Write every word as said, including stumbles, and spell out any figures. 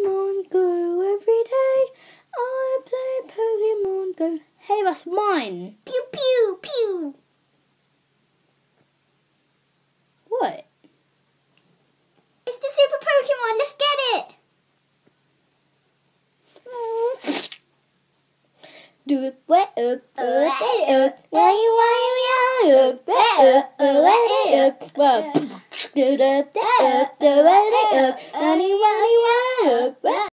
Pokemon Go every day. I play Pokemon Go. Hey, that's mine. Pew pew pew. What? It's the super Pokemon. Let's get it. Do it wet up, wet it up, why you why you up, wet up, wet it up, well, do the up, the wet it up, honey, honey, why up.